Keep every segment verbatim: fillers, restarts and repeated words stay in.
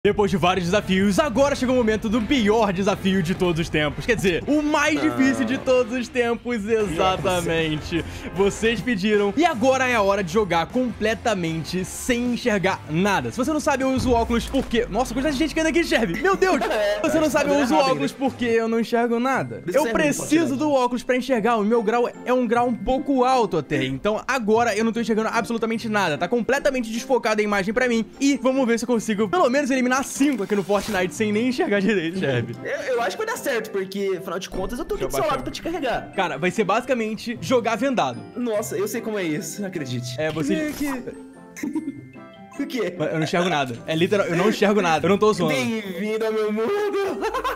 Depois de vários desafios, agora chegou o momento do pior desafio de todos os tempos. Quer dizer, o mais ah. difícil de todos os tempos, exatamente. Vocês pediram. E agora é a hora de jogar completamente sem enxergar nada. Se você não sabe, eu uso óculos porque... Nossa, quanta gente que anda aqui enxerga. Meu Deus! Se você não sabe, eu uso óculos porque eu não enxergo nada. Eu preciso do óculos pra enxergar. O meu grau é um grau um pouco alto até. Então agora eu não tô enxergando absolutamente nada. Tá completamente desfocada a imagem pra mim. E vamos ver se eu consigo, pelo menos, eliminar cinco aqui no Fortnite sem nem enxergar direito, chefe. Eu, eu acho que vai dar certo, porque, afinal de contas, eu tô aqui do seu lado pra te carregar. Cara, vai ser basicamente jogar vendado. Nossa, eu sei como é isso, acredite. É, você... O quê? Eu não enxergo nada. É literal, eu não enxergo nada. Eu não tô zoando. Bem-vindo ao meu mundo.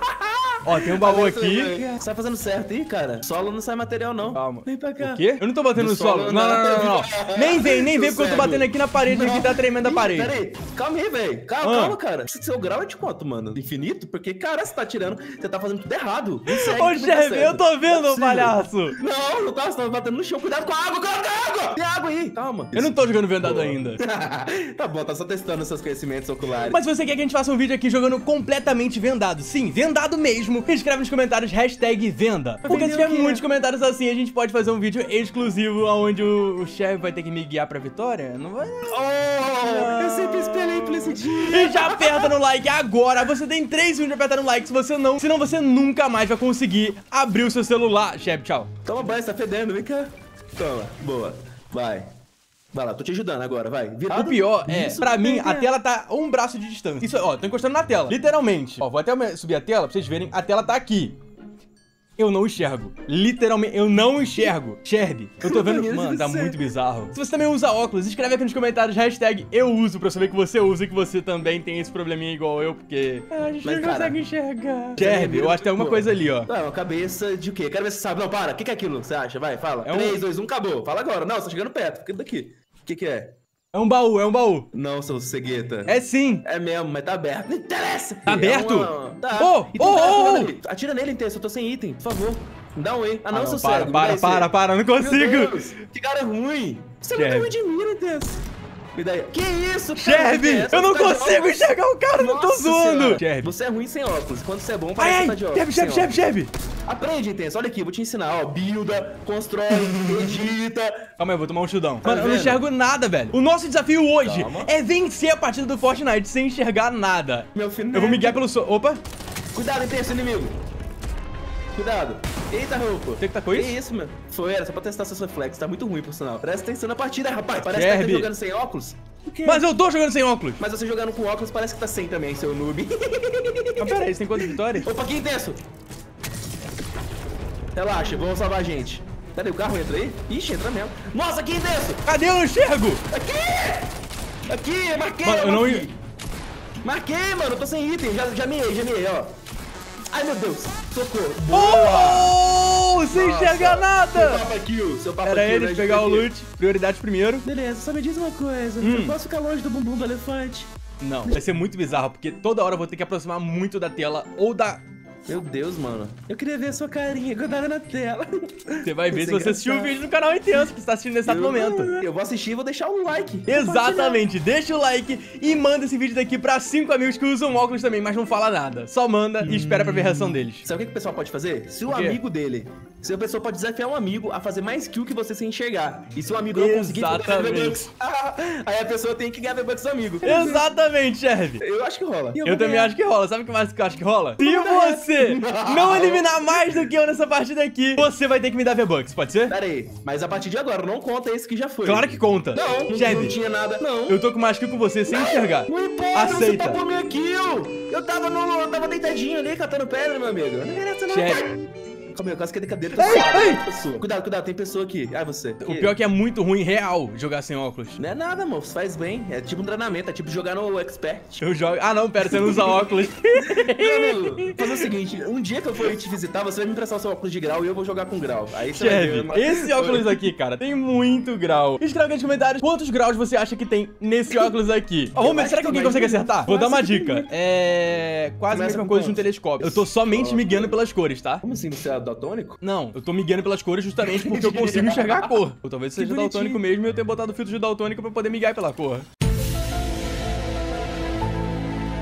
Ó, tem um baú aqui. Você tá fazendo certo aí, cara? Solo não sai material, não. Calma. Vem pra cá. O quê? Eu não tô batendo no solo. solo. Não, não, não, não, não. Nem vem, nem vem, porque eu tô batendo aqui na parede, não. Aqui tá tremendo a parede. Pera aí, calma aí, velho. Calma, ah. calma, cara. Seu grau é de quanto, mano? Infinito? Porque, cara, você tá tirando, você tá fazendo tudo errado. Ô, chefe, eu tô vendo, ô palhaço. Não, não tá, você tá batendo no chão. Cuidado com a água, coloca a água. Tem água aí, calma. Eu não tô jogando vendado ainda. Tá bom, tá só testando seus conhecimentos oculares. Mas se você quer que a gente faça um vídeo aqui jogando completamente vendado, sim, vendado mesmo, escreve nos comentários hashtag venda. Porque se tiver muitos comentários assim, a gente pode fazer um vídeo exclusivo onde o, o chefe vai ter que me guiar pra vitória. Não vai... Oh, eu sempre esperei por esse dia. E já aperta no like agora. Você tem três segundos de apertar no like se você não, senão você nunca mais vai conseguir abrir o seu celular. Chefe, tchau. Toma banho, você tá fedendo, vem cá. Toma, boa, vai. Vai lá, tô te ajudando agora, vai. Virado. O pior é, isso, pra mim, a tela tá um braço de distância. Isso, ó, tô encostando na tela, literalmente. Ó, vou até subir a tela pra vocês verem. A tela tá aqui. Eu não enxergo. Literalmente, eu não enxergo. Sherby, eu tô vendo... Mano, tá muito bizarro. Se você também usa óculos, escreve aqui nos comentários hashtag eu uso pra eu saber que você usa e que você também tem esse probleminha igual eu, porque... Ah, a gente Mas, não cara, consegue enxergar. Sherby, eu acho que tem alguma coisa ali, ó. Não, uma cabeça de quê? Quero ver se você sabe. Não, para. O que, que é aquilo? Você acha? Vai, fala. É um... três, dois, um, acabou. Fala agora. Não, você tá chegando perto. Fica daqui. O que que é? É um baú, é um baú. Não, seu cegueta. É sim. É mesmo, mas tá aberto. Não interessa. Tá aberto? É uma... Tá. Ô, ô, ô! Atira nele, Intenso. Eu tô sem item, por favor. Me dá um aí. Ah, não, ah, não seu para, cego. Para, para, para, não consigo. Que cara ruim. Você não tá ruim de mira, Intenso. Me dá aí. Que isso, cara? Sherby, eu não consigo enxergar o cara, não tô zoando. Sherby, você é ruim sem óculos. Quando você é bom, parece que tá de óculos. Sherby, Sherby, Sherby. Aprende, Intenso. Olha aqui, vou te ensinar, ó. Builda, constrói, edita. Calma aí, eu vou tomar um chudão. Mano, eu não enxergo nada, velho. O nosso desafio hoje Calma. é vencer a partida do Fortnite sem enxergar nada. Meu filho. Eu vou me guiar pelo... So... Opa. Cuidado, Intenso, inimigo. Cuidado. Eita, roupa. Você que tá com isso? Que isso, mano? Foi, era só pra testar seus reflexos. Tá muito ruim, por sinal. Presta atenção na partida, rapaz. Parece Sherby. que tá jogando sem óculos. Mas eu tô jogando sem óculos. Mas você jogando com óculos parece que tá sem também, seu noob. Mas pera aí, você tem quantas vitórias? Opa, que Intenso. Relaxa, vamos salvar a gente. Pera aí, o carro entra aí? Ixi, entra mesmo. Nossa, que Intenso. Cadê? Eu não enxergo. Aqui. Aqui, marquei. Mano, eu não... Marquei. marquei, mano. Eu tô sem item. Já, já miei, já miei, ó. Ai, meu Deus. Socorro. Boa! Oh, sem enxergar nada. Seu papa kill. Seu papa Pera kill. aí, deixa eu pegar o loot. Prioridade primeiro. Beleza, só me diz uma coisa. Hum. Eu posso ficar longe do bumbum do elefante? Não, vai ser muito bizarro, porque toda hora eu vou ter que aproximar muito da tela ou da... Meu Deus, mano. Eu queria ver a sua carinha quando tava na tela. Você vai ver se você assistiu o vídeo no canal Intenso, que você tá assistindo nesse exato momento. Eu vou assistir e vou deixar um like. Exatamente. Deixa o like e manda esse vídeo daqui pra cinco amigos que usam óculos também, mas não fala nada. Só manda hum. e espera pra ver a reação deles. Sabe o que o pessoal pode fazer? Se o, o amigo dele... Se a pessoa pode desafiar um amigo a fazer mais kill que você sem enxergar. E se o amigo não conseguir... Exatamente. Aí a pessoa tem que ganhar V-Bucks do amigo. Exatamente, Sherby. Eu acho que rola. Eu, eu também acho que rola. Sabe o que mais que eu acho que rola? Se você não eliminar mais do que eu nessa partida aqui, você vai ter que me dar V-Bucks, pode ser? Pera aí, mas a partir de agora, não conta esse que já foi. Claro que conta. Não, Sherby, não tinha nada. Não. Eu tô com mais kill com você sem não, enxergar. Não importa, aceita. Você tapou minha kill. Eu tava, no, eu tava deitadinho ali, catando pedra, meu amigo. Não merece, não. Sherby. Calma aí, eu quase que de cadeira. Ei, ei. Pessoa. Cuidado, cuidado, tem pessoa aqui. Ai, você. O pior é que é muito ruim, real, jogar sem óculos. Não é nada, moço. Faz bem. É tipo um treinamento, é tipo jogar no Expert. Eu jogo... Ah, não, pera, você não usa óculos. Meu amigo, fazer o seguinte. Um dia que eu for te visitar, você vai me emprestar o seu óculos de grau e eu vou jogar com grau. Aí você Sherby, vai ver, esse óculos aqui, cara, tem muito grau. Escreve nos comentários quantos graus você acha que tem nesse óculos aqui. Ó, vamos ver, será que alguém consegue acertar? Vou dar uma dica. É... quase a mesma coisa de um telescópio. Eu tô somente me guiando pelas cores, tá? Como assim, você é daltônico? Não. Eu tô me guiando pelas cores justamente porque eu consigo enxergar a cor. Ou talvez seja daltônico mesmo e eu tenha botado o filtro de daltônico pra poder me guiar pela cor.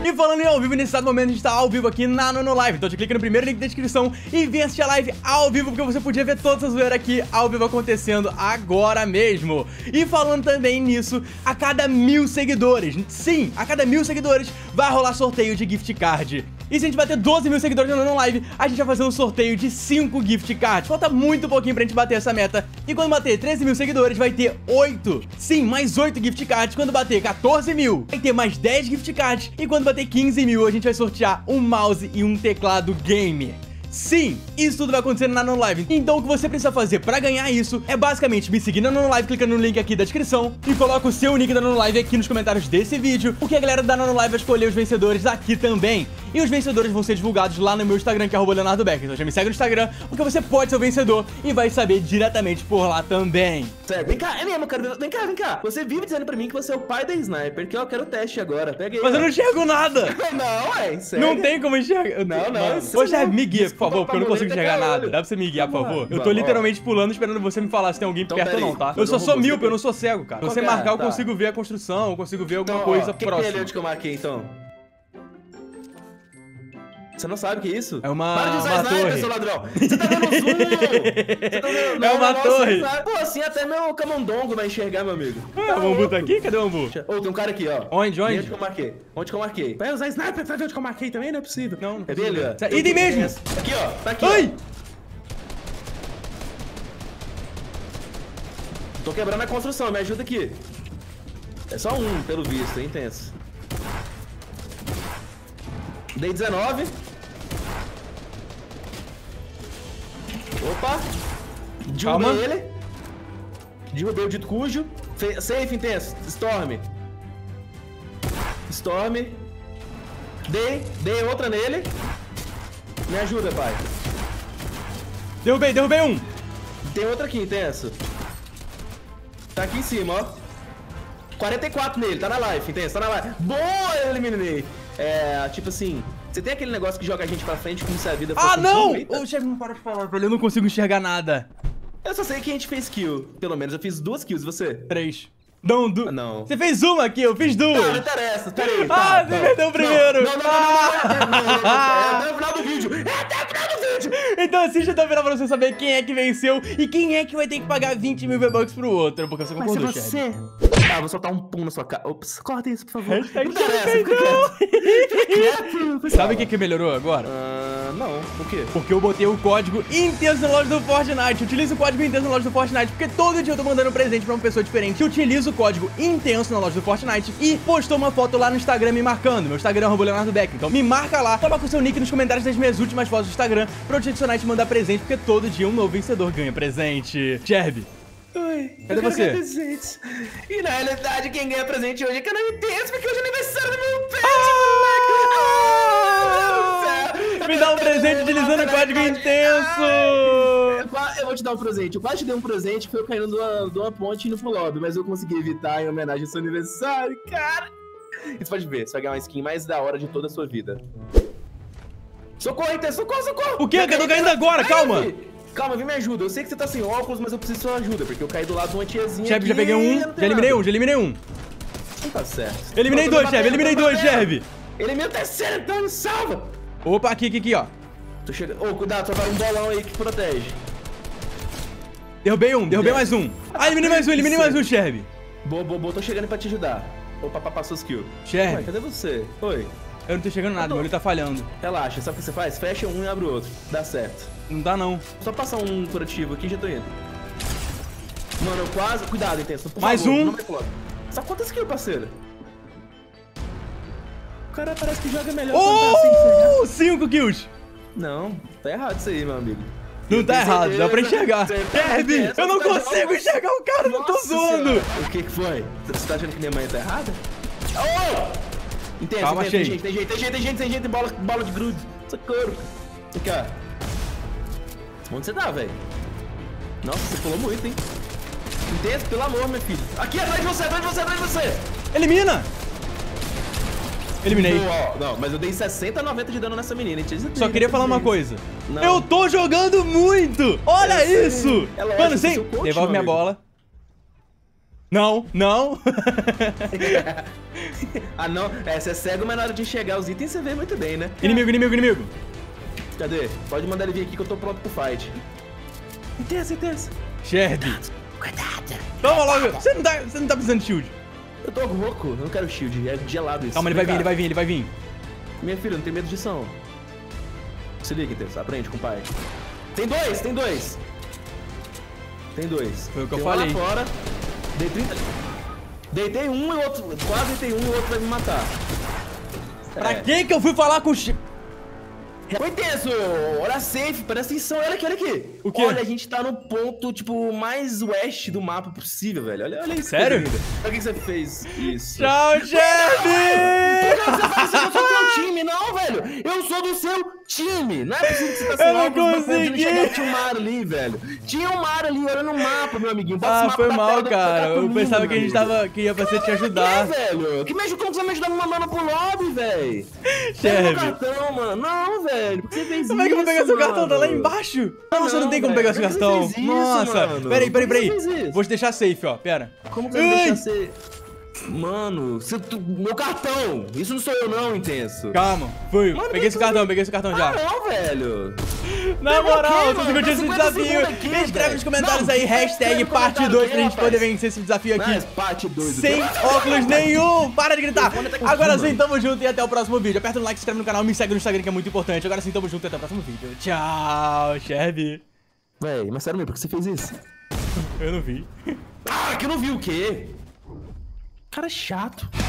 E falando em ao vivo, nesse exato momento a gente tá ao vivo aqui na Nono Live. Então já clica no primeiro link da descrição e vem assistir a live ao vivo, porque você podia ver toda essa zoeira aqui ao vivo acontecendo agora mesmo. E falando também nisso, a cada mil seguidores, sim, a cada mil seguidores vai rolar sorteio de gift card. E se a gente bater doze mil seguidores na Nono Live, a gente vai fazer um sorteio de cinco gift cards. Falta muito pouquinho pra gente bater essa meta. E quando bater treze mil seguidores, vai ter oito. Sim, mais oito gift cards. Quando bater quatorze mil, vai ter mais dez gift cards. E quando bater quinze mil, a gente vai sortear um mouse e um teclado gamer. Sim, isso tudo vai acontecer na Nono Live. Então o que você precisa fazer pra ganhar isso é basicamente me seguir na Nono Live, clicando no link aqui da descrição e coloca o seu nick da Nono Live aqui nos comentários desse vídeo, porque a galera da Nono Live vai escolher os vencedores aqui também. E os vencedores vão ser divulgados lá no meu Instagram, que é arroba Leonardo Becker. Então já me segue no Instagram, porque você pode ser o vencedor e vai saber diretamente por lá também. Sério, vem cá, é mesmo, cara. Vem cá, vem cá. Você vive dizendo pra mim que você é o pai da sniper, que eu quero o teste agora. Pega aí. Mas eu não enxergo nada. Não, ué, sério. Não tem como enxergar. Não, não. Ô, Chave, me guia, por favor, porque eu não consigo enxergar nada. Dá pra você me guiar, por favor? Eu tô literalmente pulando, esperando você me falar se tem alguém perto ou não, tá? Eu só sou míope, eu não sou cego, cara. Se você marcar, eu consigo ver a construção, eu consigo ver alguma coisa próxima. O que é ali onde que eu marquei, então? Você não sabe o que é isso? É uma, Para de usar uma sniper, torre. seu ladrão. Você tá dando zoom. Você tá dando... É uma torre. Pô, assim até meu camundongo vai enxergar, meu amigo. Ah, tá o bambu tá aqui? Cadê o bambu? Ô, oh, tem um cara aqui, ó. Onde, onde? Onde que eu marquei? Onde que eu marquei? Vai usar sniper pra ver onde que eu marquei também? Não é possível. Não, não é dele, ó. Idem mesmo. Aqui, ó. Tá aqui, Ai! ó. Tô quebrando a construção, me ajuda aqui. É só um, pelo visto, é intenso. Dei dezenove. Opa! Derrubei ele. Derrubei o dito cujo. Fe safe, intenso. Storm. Storm. Dei. Dei outra nele. Me ajuda, pai. Derrubei, derrubei um. Tem outra aqui, intenso. Tá aqui em cima, ó. quarenta e quatro nele, tá na live, intenso, tá na live. Boa, eu eliminei. É, tipo assim, você tem aquele negócio que joga a gente pra frente como se a vida fosse... Ah, não! O chefe não para de falar, velho, eu não consigo enxergar nada. Eu só sei que a gente fez kill, pelo menos eu fiz duas kills, e você? Três. Não, du... não. Você fez uma aqui, eu fiz duas. Não, não interessa, peraí. Ah, tá, você não. perdeu o primeiro. Não, não, não, não, não, não, não, não, é até o final do vídeo. É até o final do vídeo. Então assiste até o final pra você saber quem é que venceu e quem é que vai ter que pagar vinte mil V-Bucks pro outro, porque você concordou, chefe. Você... Ah, vou soltar um pum na sua cara. Ops, corta isso, por favor. Hashtag não interessa, fica quieto. Sabe o que que melhorou agora? Uh, não, o quê? Porque eu botei o código Intenso na loja do Fortnite. Utilize o código Intenso na loja do Fortnite, porque todo dia eu tô mandando um presente pra uma pessoa diferente. Utiliza o código Intenso na loja do Fortnite e postou uma foto lá no Instagram me marcando. Meu Instagram é arroba Leonardo Becker. Então me marca lá, coloca o seu nick nos comentários das minhas últimas fotos do Instagram pra eu te adicionar e te mandar presente, porque todo dia um novo vencedor ganha presente. Cherby. Oi, cadê você? Presentes. E na realidade, quem ganha presente hoje é que eu não entendo, porque hoje é aniversário do meu pet, ah! moleque! Me dá um presente utilizando o código Intenso! Eu vou te dar um presente. Eu quase te dei um presente, foi eu caindo de uma, de uma ponte indo pro lobby, mas eu consegui evitar em homenagem ao seu aniversário, cara. E você pode ver, você vai ganhar uma skin mais da hora de toda a sua vida. Socorro, Intenso, socorro, socorro! O quê? Eu tô caindo agora, calma! Filho. Calma, vem me ajuda. Eu sei que você tá sem óculos, mas eu preciso de sua ajuda, porque eu caí do lado de uma tiazinha. Chefe, já peguei um, já eliminei um, já eliminei um. Não tá certo. Eliminei dois, chefe, eliminei dois, chefe. Eliminei o terceiro, então me salva. Opa, aqui, aqui, aqui, ó. Tô chegando. Ô, oh, cuidado, só vai um bolão aí que protege. Derrubei um, derrubei mais um. Ah, eliminei mais um, eliminei mais um, chefe. Boa, boa, boa, tô chegando pra te ajudar. Opa, passou os kills. Chefe. Cadê você? Oi. Eu não tô chegando nada, meu olho tá falhando. Relaxa, sabe o que você faz? Fecha um e abre o outro. Dá certo. Não dá, não. Só passar um curativo aqui e já tô indo. Mano, eu quase... Cuidado, Intenso. Por Mais favor, um. Não me coloca. Sabe quantas kills, parceiro? O cara parece que joga melhor. Oh! Cinco kills. Não, tá errado isso aí, meu amigo. Não tá errado, dá pra enxergar. Cherby, eu não consigo enxergar o cara, não tô zoando. O que que foi? Você tá achando que minha mãe tá errada? Oh! Intenso, Calma, tem gente, tem gente, tem gente, tem gente, tem gente, tem bola, bola de grude. Socorro. Aqui, ó. Onde você tá, velho? Nossa, você pulou muito, hein? Intenso, pelo amor, meu filho. Aqui, atrás de você, atrás de você, atrás de você. Elimina. Eliminei. Boa, não, mas eu dei sessenta, noventa de dano nessa menina. Só queria falar uma coisa. Não. Eu tô jogando muito. Olha isso. É lógico, mano, sem... Devolve minha bola. Não, não. Ah, não. É, você é cego, mas na hora de enxergar os itens você vê muito bem, né? Inimigo, inimigo, inimigo. Cadê? Pode mandar ele vir aqui que eu tô pronto pro fight. Intensa, intensa. Sherby. Cuidado. Toma logo. Você não tá, você não tá precisando de shield. Eu tô rouco, eu não quero shield, é gelado isso. Calma, ele vai vir, ele vai vir, ele vai vir. Minha filha, não tem medo disso não. Se liga, Intensa, aprende com o pai. Tem dois, tem dois. Tem dois. Foi o que eu tem falei. Um lá fora. Dei trinta. Deitei um e o outro. Quase deitei um e o outro vai me matar. Pra É. que que eu fui falar com o Ch... Foi intenso! Olha safe, presta atenção, olha aqui, olha aqui. O quê? Olha, a gente tá no ponto, tipo, mais oeste do mapa possível, velho. Olha, olha isso. Sério? Por que você fez isso? Tchau, Sherby! Por que você faz isso? Eu sou do seu time, não, velho. Eu sou do seu time. Não é possível que você tá Eu não sem óculos, consegui. chegar, tinha um mar ali, velho. Tinha um mar ali, olha no mapa, meu amiguinho. Bota esse Ah, mapa foi da mal, tela da- cara. tá Eu comigo, pensava que a meu gente amigo. tava... que ia pra você te ajudar. Que, velho? Que me ajuda, como que você me ajuda me mandando pro lobby, velho? Pega Sherby. meu cartão, mano. Não, velho. Por que você fez isso? Como é que eu vou pegar seu cartão? Tá lá mano? embaixo. Ah, Nossa, não, não, tem como velho. pegar seu Por que cartão. você fez isso, Nossa. mano? Peraí, peraí, Por que peraí. você fez isso? Vou te deixar safe, ó. Pera. Como que você vai Ai. deixar ser... Mano, você, tu, meu cartão! Isso não sou eu não, Intenso. Calma. Fui. Mano, Peguei tem seu que- cartão, peguei seu cartão Ah, já. não, velho. Na Pegou moral, aqui, você mano, conseguiu tá esse cinquenta desafio. segundos aqui, Escreve velho. nos comentários Não, aí, escreve hashtag no parte comentário dois aqui, pra gente rapaz. poder vencer esse desafio aqui. Mas, parte dois. Sem óculos nenhum! Para de gritar! O fone tá aqui, Agora mano. sim, tamo junto e até o próximo vídeo. Aperta no like, se inscreve no canal, me segue no Instagram que é muito importante. Agora sim, tamo junto e até o próximo vídeo. Tchau, Sherby. Véi, mas sério mesmo, por que você fez isso? Eu não vi. Ah, que eu não vi o quê? Cara chato.